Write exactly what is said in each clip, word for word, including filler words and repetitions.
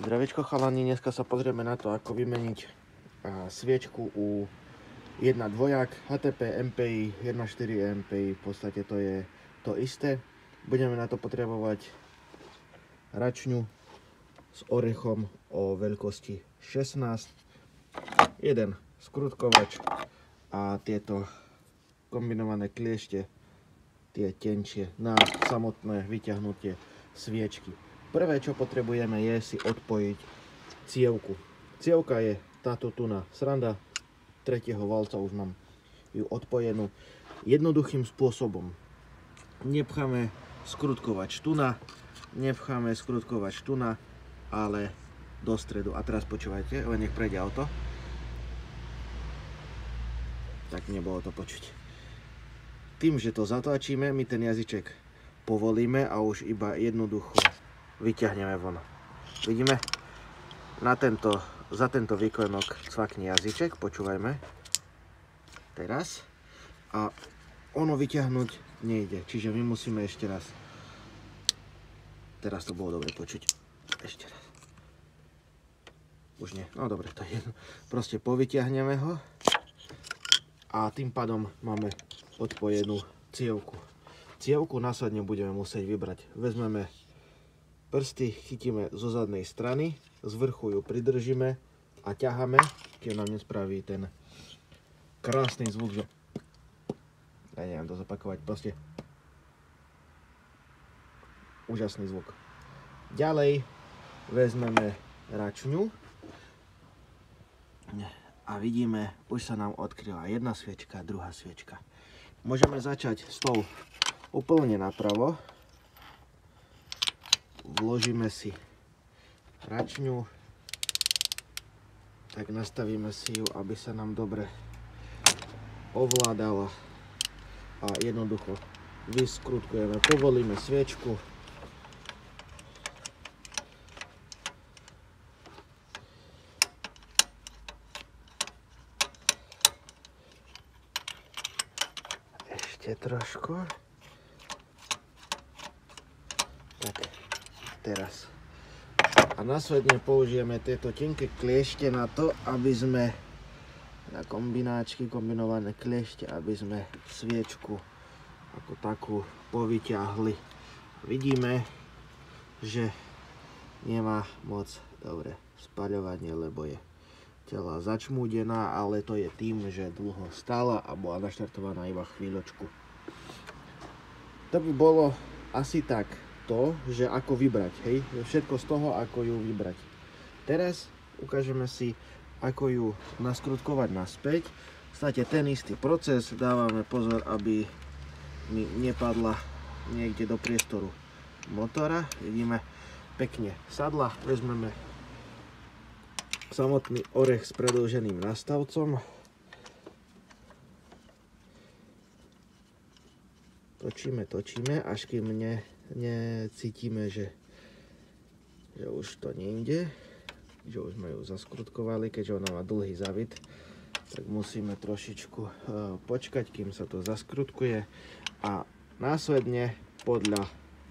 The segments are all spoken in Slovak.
Zdravičko chalani, dneska sa pozrieme na to, ako vymeniť sviečku u jedna dvojak há té pé em pé í, jedna štyri em pé í, v podstate to je to isté. Budeme na to potrebovať račňu s orechom o veľkosti šestnásť, jeden skrutkovač a tieto kombinované kliešte, tie tenčie, na samotné vyťahnutie sviečky. Prvé, čo potrebujeme, je si odpojiť cievku. Cievka je táto tu na sranda, tretieho valca už mám ju odpojenú. Jednoduchým spôsobom nepcháme skrutkovač tu na, nepcháme skrutkovač tu na, ale do stredu. A teraz počúvajte, len nech prejde auto. Tak nebolo to počuť. Tým, že to zatlačíme, my ten jazyček povolíme a už iba jednoducho vyťahneme von. Vidíme? Na tento, za tento výklenok cvakne jazyček, počúvajme. Teraz. A ono vyťahnuť nejde, čiže my musíme ešte raz. Teraz to bolo dobre počuť. Ešte raz. Už nie. No dobre, to je jedno. Proste povyťahneme ho. A tým pádom máme odpojenú cievku. Cievku následne budeme musieť vybrať. Vezmeme prsty, chytíme zo zadnej strany, z vrchu ju pridržíme a ťaháme, keď nám nespraví ten krásny zvuk, že ja neviem to zopakovať, proste úžasný zvuk. Ďalej vezmeme račňu a vidíme, už sa nám odkryla jedna sviečka, druhá sviečka. Môžeme začať s tou úplne napravo. Vložíme si račňu, tak nastavíme si ju, aby sa nám dobre ovládala a jednoducho vyskrutkujeme, povolíme sviečku. Ešte trošku. Tak. Teraz. A následne použijeme tieto tenké kliešte na to, aby sme na kombináčky, kombinované kliešte, aby sme sviečku ako takú povyťahli. Vidíme, že nemá moc dobre spaľovanie, lebo je celá začmúdená, ale to je tým, že dlho stála a bola naštartovaná iba chvíľočku. To by bolo asi tak. To, že ako vybrať, hej, všetko z toho, ako ju vybrať. Teraz ukážeme si, ako ju naskrutkovať naspäť. V podstate ten istý proces, dávame pozor, aby mi nepadla niekde do priestoru motora. Vidíme pekne sadla, vezmeme samotný orech s predĺženým nastavcom. Točíme, točíme, až kým ne necítime, že, že už to nejde, že už sme ju zaskrutkovali, keďže ona má dlhý zavit, tak musíme trošičku uh, počkať, kým sa to zaskrutkuje a následne podľa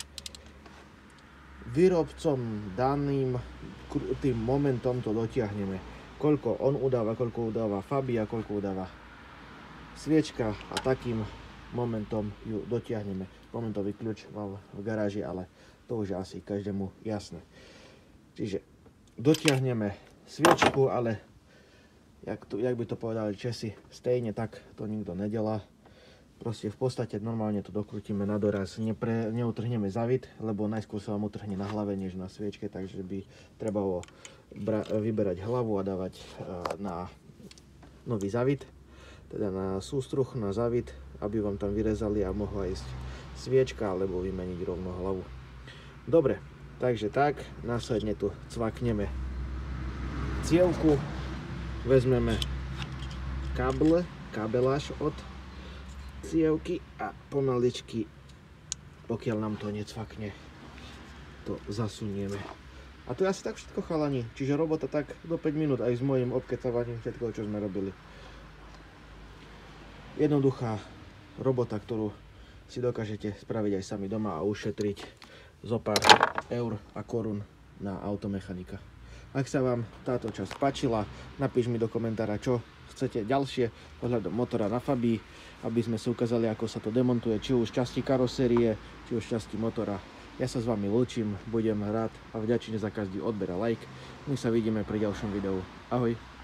výrobcom daným tým momentom to dotiahneme. Koľko on udáva, koľko udáva Fabia, koľko udáva sviečka a takým momentom ju dotiahneme. Momentový kľúč mal v garáži, ale to už je asi každému jasné. Čiže dotiahneme sviečku, ale jak, to, jak by to povedali Česi, stejne tak to nikto nedelá. Proste v podstate normálne to dokrutíme na doraz, Nepre, neutrhneme zavit, lebo najskôr sa vám utrhne na hlave, než na sviečke, takže by trebalo vyberať hlavu a dávať na nový zavit, teda na sústruh, na zavit, aby vám tam vyrezali a mohla ísť sviečka alebo vymeniť rovno hlavu. Dobre, takže tak, následne tu cvakneme cievku, vezmeme káble, kábeláž od cievky a pomaličky, pokiaľ nám to necvakne, to zasunieme. A to je asi tak všetko chalani, čiže robota tak do päť minút aj s mojím obkecavaním všetko, čo sme robili. Jednoduchá robota, ktorú si dokážete spraviť aj sami doma a ušetriť zo pár eur a korún na automechanika. Ak sa vám táto časť páčila, napíš mi do komentára, čo chcete ďalšie ohľadom motora na Fabii, aby sme si ukázali, ako sa to demontuje, či už časti karosérie, či už časti motora. Ja sa s vami lúčim, budem rád a vďačný za každý odber a like. My sa vidíme pri ďalšom videu. Ahoj!